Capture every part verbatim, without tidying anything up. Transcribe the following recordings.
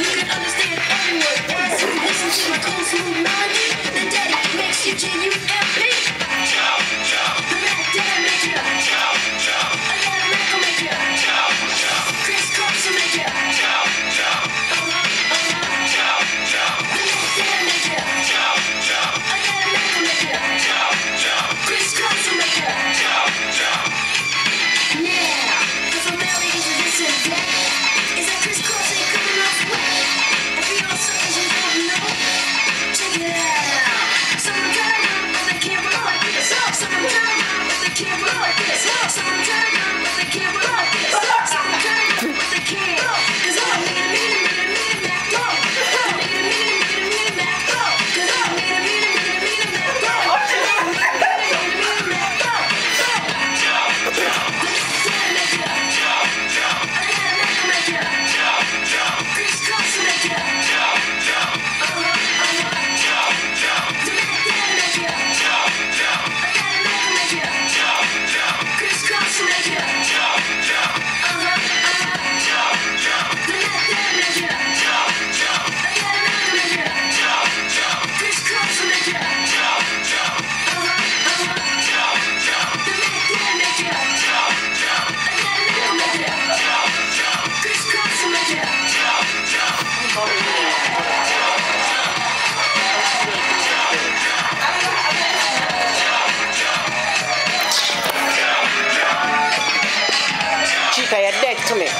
You're dead to me.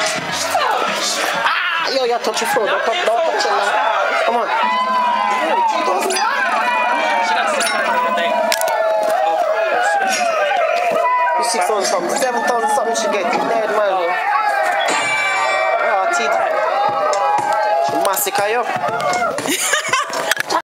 Ah, yo, you touch your floor. Don't touch, don't touch it now. Come on. You six thousand something, seven thousand something she get. Dead man. Oh, teeth. She massacre you.